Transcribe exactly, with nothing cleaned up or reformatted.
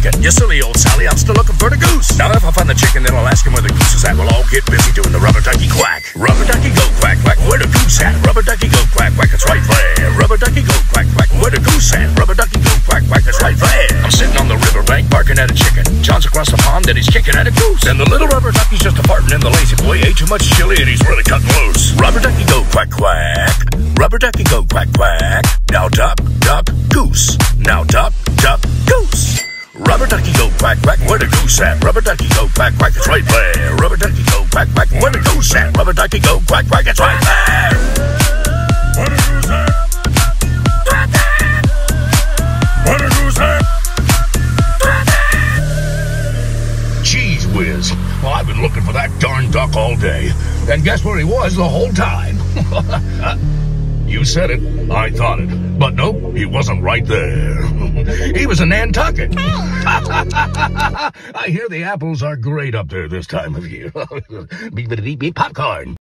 chicken. You silly old Sally, I'm still looking for the goose. Now if I find the chicken, then I'll ask him where the goose is at. We'll all get busy doing the rubber ducky quack. Rubber ducky go quack, quack, where the goose at? Rubber ducky go quack, quack, it's right there. Rubber ducky go quack, quack, where the goose at? Rubber ducky go quack, quack, it's right there. I'm sitting on the riverbank barking at a chicken. John's across the pond and he's kicking at a goose. And the little rubber ducky's just a farting in the lazy boy. Ate too much chili and he's really cutting loose. Rubber ducky go quack, quack. Rubber ducky go quack, quack. Now duck, duck, goose. Now duck, duck, goose. Rubber ducky go quack, quack, where the goose at? Rubber ducky go quack, quack, it's right there. Rubber ducky go quack, quack, where the goose at? Rubber ducky go quack, quack, it's right there. Where the goose at? Right there. Where the goose at? Right there. Jeez whiz. Well, I've been looking for that darn duck all day. And guess where he was the whole time? You said it, I thought it. But nope, he wasn't right there. He was in Nantucket. I hear the apples are great up there this time of year. Beep, beep, beep, popcorn.